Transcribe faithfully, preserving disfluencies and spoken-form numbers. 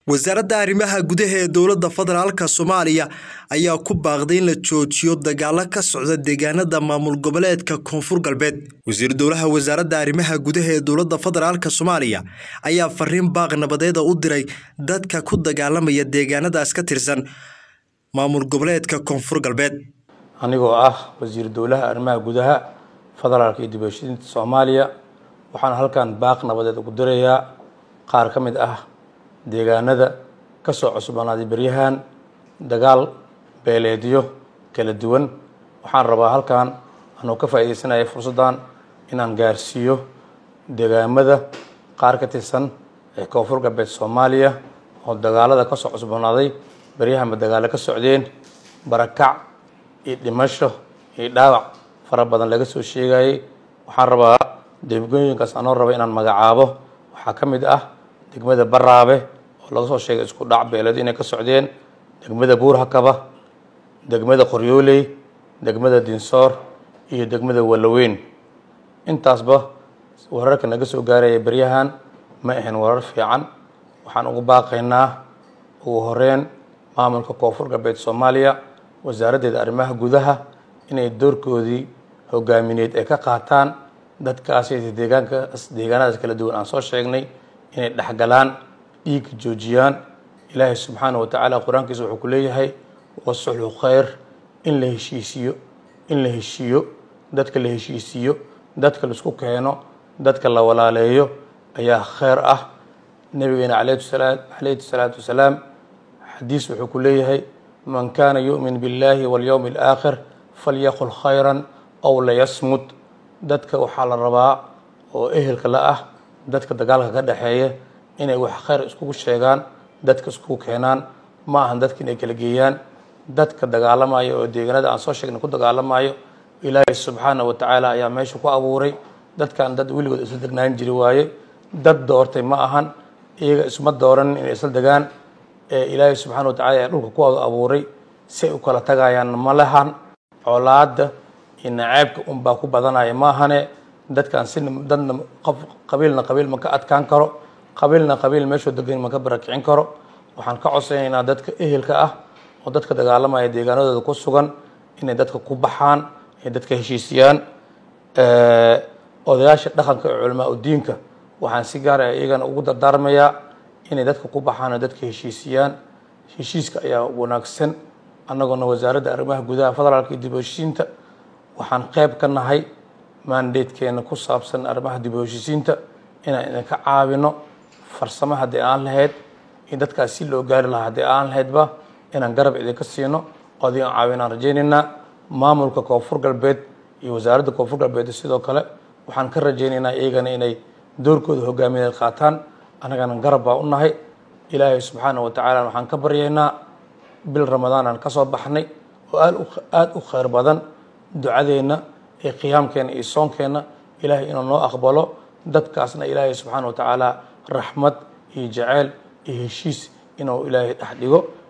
wasaaradda arrimaha gudaha ee dowladda federaalka Soomaaliya ayaa ku baaqday in la joojiyo dagaalo ka socda deegaanada maamul goboleedka Koonfur Galbeed. Wasiir Dowlaha Wasaaradda Arrimaha Gudaha ee Dowladda Federaalka Soomaaliya ayaa fariin baaq nabadeed u diray dadka ku dagaalamaya deegaanadaas ka tirsan maamul goboleedka Koonfur Galbeed. Anigoo ah Wasiir Dowlaha Arrimaha Gudaha Federaalka iyo Dibadda Soomaaliya waxaan halkan baaq nabadeed ugu dirayaa qaar ka mid ah deegaanada ka soo cusboonaaday baryahan dagaal beeleedyo kala duwan. waxaan rabaa halkan anoo ka faa'iideysanayo fursadan inaan gaarsiiyo deegaamada qaar ka tirsan ee Koonfur Galbeed Soomaaliya oo dagaalada ka soo cusboonaaday baryahan ma dagaalo ka socdeen barakac iyo dhimasho iyo dhaawac fara badan laga soo sheegayay. waxaan rabaa deegaankaas anoo raba inaan magacaabo waxaa ka mid ah degmada Baraabe oo laga soo sheegay isku dhac beeleed inay ka socdeen, degmada Buur-Hakaba, degmada Qoryooley, degmada Dinsoor iyo degmada Walaweyn. intaasba wararka naga soo gaaraya baryahan ma ahan warar fiican. waxaan ugu baaqaynaa ugu horeen maamulka Koonfur Galbeed Soomaaliya wasaaradda arrimaha gudaha inay doorkoodii hogaamineed ay ka qaataan dadkaas ee deegaanka deegaanada kala duwan aan soo sheegnay inay dhaxgalaan dhiig joojiyaan. ilaahay subxaanahu wa ta'aala quraankiisa wuxuu ku leeyahay wasulhu khayr, in la heshiisiyo in la heshiiyo dadka la heshiisiyo dadka la isku keeno dadka la walaaleeyo ayaa khayr ah. nabigeena calayhi salaatu calayhi salaatu wasalaam xadiis wuxuu ku leeyahay man kaana yu'min billahi wal yawmil aakhir falyaqul khayran aw la yasmut. dadka waxaa la rabaa oo ehelka la ah dadka dagaalka ka dhaxeeya inay wax khayr isku sheegaan dadka isku keenaan ma ahan dadka inay kala geeyaan. dadka dagaalamaya oo deegaanada aan soo sheegnay ku dagaalamayo ilaahay subxaanahu wa ta'aala ayaa meesha ku abuuray. dadkan dad weligood isla degnaan jiri waaye, dad doortay ma ahan, iyaga isma dooran inay isla degaan ee ilaahay subxaanahu wa ta'aala ayaa dhulka ku abuuray. si u kala tagayaan ma lahan colaada in nacaybka un baa ku badanaya ma ahane. dadkan si dadna qof qabiilna qabiil ma ka adkaan karo, qabiilna qabiil meesha degan ma ka barakicin karo. waxaan ka codsanaynaa dadka ehelka ah oo dadka dagaalamaya deegaanadooda ku sugan inay dadka ku baxaan ee dadka heshiisiyaan. ee odayaasha dhaqanka ee culamaa u diinka waxaan si gaar ah iyagana ugu dardaarmayaa inay dadka ku baxaan oo dadka heshiisiyaan. heshiiska ayaa wanaagsan. annaguna wasaaradda arrimaha gudaha federaalka iyo dib u heshiisiinta waxaan qayb ka nahay mandatekeena ku saabsan arrimaha dib u heshiisiinta inaan idinka caawino farsamo haddii aan lahayd in dadkaas si loo gaari lahaa haddii aan lahaydba inaan garab idinka siino oo idin caawinaan rajaynaynaa. maamulka Koonfur Galbeed iyo wasaaradda Koonfur Galbeed sidoo kale waxaan ka rajaynaynaa iyagana inay doorkooda hogaamineed qaataan. annagana garab baa u nahay. ilaahay subxaanahu wa ta'aala waxaan ka baryaynaa bil ramadaan aan ka soo baxnay oo aad u khayr badan. ducadeena ee qiyaamkeena iyo soonkeena ilaahay inuu noo aqbalo. dadkaasna ilaahay subxaanahu wa ta'aala raxmad iyo jacayl iyo heshiis inuu ilaahay dhex dhigo.